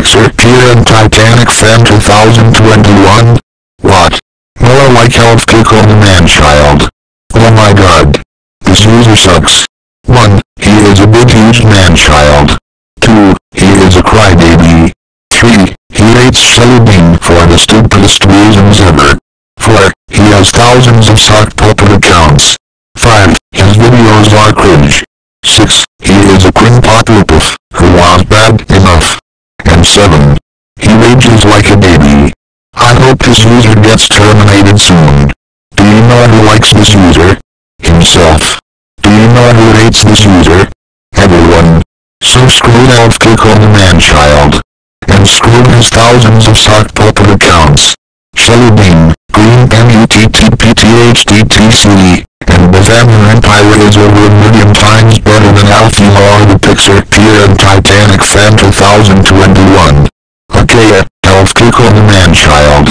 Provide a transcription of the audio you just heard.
Pixar Peer and Titanic fan 2021? What? More like Alfkiko the man-child. Oh my god. This user sucks. 1. He is a big huge man-child. 2. He is a crybaby. 3. He rates Shelly BAIN for the stupidest reasons ever. 4. He has thousands of sock puppet accounts. 5. His videos are cringe. 6. He is a crinpot ripoff, who was bad enough. And 7. He rages like a baby. I hope this user gets terminated soon. Do you know who likes this user? Himself. Do you know who hates this user? Everyone. So screw Alfkiko the man-child. And screw his thousands of sock puppet accounts. Shelly BAIN, GREENPEN UTTP THDTC, and BYZANTINE Empire is over a million times better than Alfkiko the Pixar Peer and Titanic fan 2021. Okay, Alfkiko the man-child.